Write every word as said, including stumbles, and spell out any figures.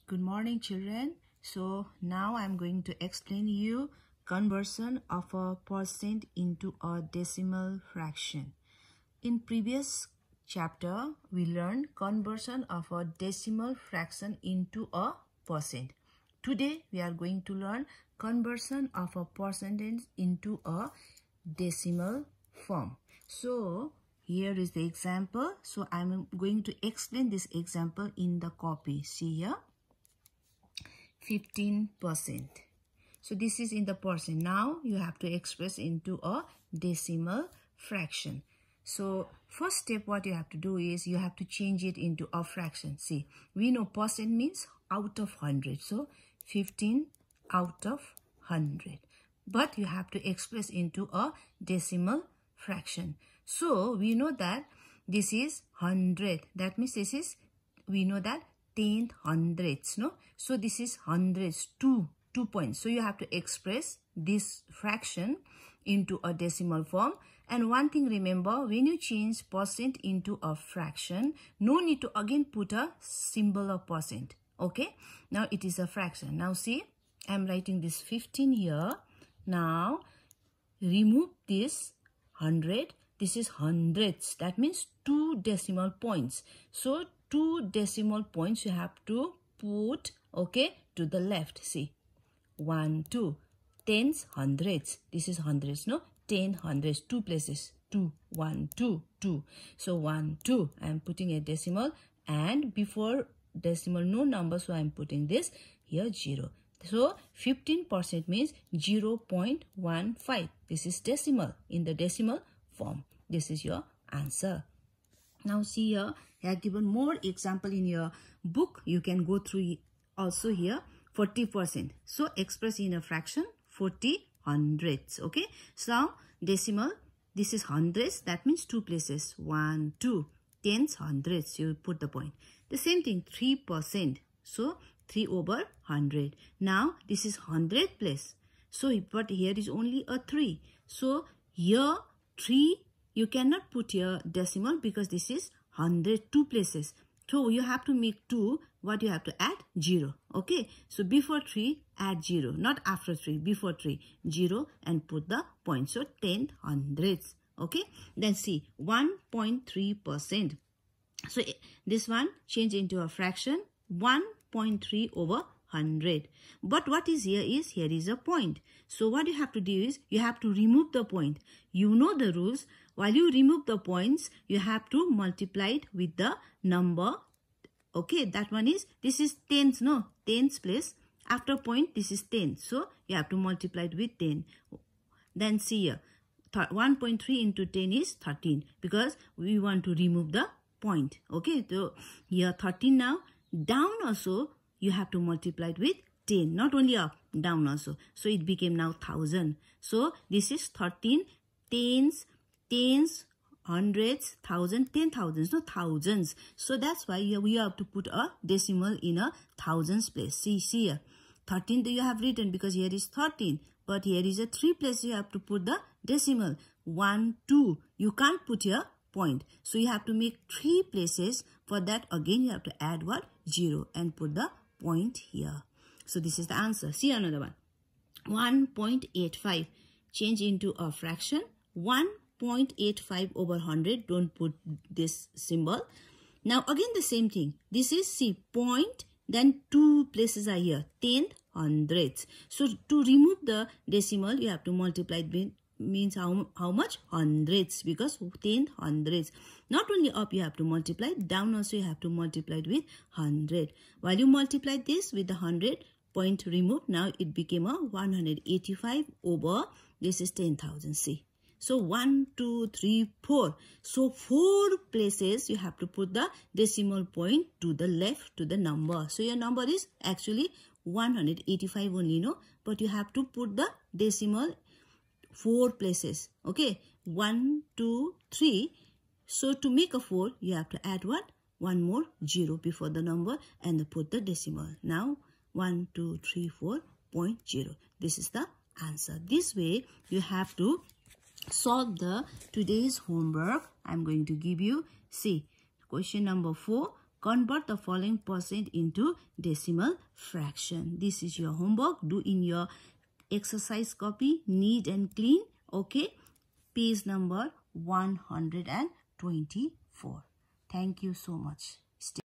Good morning, children. So now I'm going to explain you conversion of a percent into a decimal fraction. In previous chapter, we learned conversion of a decimal fraction into a percent. Today, we are going to learn conversion of a percentage into a decimal form. So here is the example. So I'm going to explain this example in the copy. See here, fifteen percent. So this is in the percent. Now you have to express into a decimal fraction. So first step, what you have to do is you have to change it into a fraction. See, we know percent means out of one hundred. So fifteen out of one hundred. But you have to express into a decimal fraction. So we know that this is one hundred. That means this is, we know that ten hundredths, no? So this is hundreds, two, two points. So you have to express this fraction into a decimal form. And one thing remember, when you change percent into a fraction, no need to again put a symbol of percent. Okay? Now it is a fraction. Now see, I am writing this fifteen here. Now remove this one hundred. This is hundredths. That means two decimal points. So two decimal points you have to put, okay, to the left. See, one, two, tens, hundreds. This is hundreds, no? Ten hundreds, two places. Two, one, two, two. So one, two. I am putting a decimal, and before decimal no number, so I am putting this here zero. So fifteen percent means zero point one five. This is decimal in the decimal form. This is your answer. Now see here, I have given more example in your book. You can go through also here. Forty percent. So express in a fraction, forty hundredths. Okay. So now decimal. This is hundreds. That means two places. One, two. Tens, hundreds. You put the point. The same thing. Three percent. So three over hundred. Now this is hundred place. So but here is only a three. So here three. You cannot put here decimal because this is hundred, two places. So you have to make two. What you have to add? Zero. Okay. So before three, add zero. Not after three. Before three, zero, and put the point. So ten hundredths. Okay. Then see, one point three percent. So this one change into a fraction. one point three over one hundred. But what is here is, here is a point. So what you have to do is, you have to remove the point. You know the rules. While you remove the points, you have to multiply it with the number. Okay, that one is, this is tens, no? Tens place. After point, this is ten. So you have to multiply it with ten. Then see here, one point three into ten is thirteen. Because we want to remove the point. Okay, so here thirteen now. Down also, you have to multiply it with ten. Not only up, down also. So it became now one thousand. So this is thirteen tens, tens, hundreds, thousand, ten thousands, no thousands. So that's why we have to put a decimal in a thousands place. See, see here. thirteen you have written because here is thirteen. But here is a three place you have to put the decimal. one, two. You can't put here point. So you have to make three places. For that again you have to add what? Zero and put the point here. So this is the answer. See another one. one point eight five. Change into a fraction. one point eight five over one hundred. Don't put this symbol. Now again the same thing. This is, see, point. Then two places are here. ten hundredths. So to remove the decimal, you have to multiply it with, means how, how much? Hundreds, because ten hundredths. Not only up you have to multiply, down also you have to multiply it with one hundred. While you multiply this with the one hundred, point removed, now it became a one hundred eighty-five over, this is ten thousand. See. So one, two, three, four. So four places you have to put the decimal point to the left to the number. So your number is actually one hundred eighty-five only, no? But you have to put the decimal four places. Okay. One, two, three. So to make a four, you have to add what? One more zero before the number and put the decimal. Now one, two, three, four point zero. This is the answer. This way you have to solve the today's homework. I'm going to give you, see, question number four. convert the following percent into decimal fraction. This is your homework. Do in your exercise copy, neat and clean. Okay, page number one hundred twenty-four. Thank you so much.